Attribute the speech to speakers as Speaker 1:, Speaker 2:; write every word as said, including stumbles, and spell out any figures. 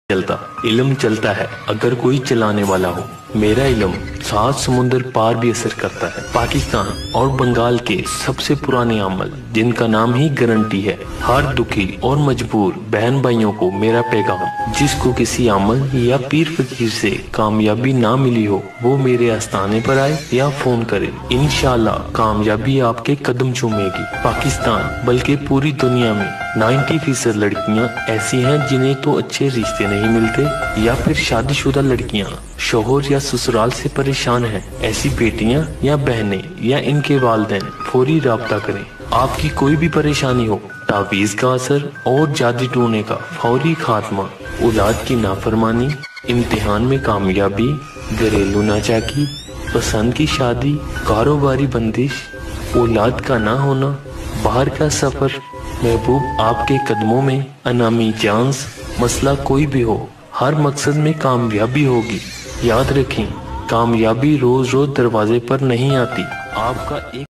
Speaker 1: चलता, इल्म चलता है अगर कोई चलाने वाला हो। मेरा इल्म सात समुंदर पार भी असर करता है। पाकिस्तान और बंगाल के सबसे पुराने अमल जिनका नाम ही गारंटी है। हर दुखी और मजबूर बहन भाइयों को मेरा पैगाम, जिसको किसी अमल या पीर फकीर से कामयाबी ना मिली हो वो मेरे आस्थाने पर आए या फोन करे। इंशाल्लाह कामयाबी आपके कदम चूमेगी। पाकिस्तान बल्कि पूरी दुनिया में नब्बे फीसद लड़कियां ऐसी हैं जिन्हें तो अच्छे रिश्ते नहीं मिलते, या फिर शादीशुदा लड़कियां शोहर या ससुराल से परेशान हैं। ऐसी बेटियां या बहनें या इनके वालिदैन फौरी राब्ता करें। आपकी कोई भी परेशानी हो, तावीज़ का असर और जादू टोने का फौरी खात्मा, औलाद की नाफरमानी, इम्तिहान में कामयाबी, घरेलू नाचाकी, पसंद की शादी, कारोबारी बंदिश, औलाद का ना होना, बाहर का सफर, महबूब आपके कदमों में, अनामी चांस, मसला कोई भी हो, हर मकसद में कामयाबी होगी। याद रखें, कामयाबी रोज रोज दरवाजे पर नहीं आती। आपका एक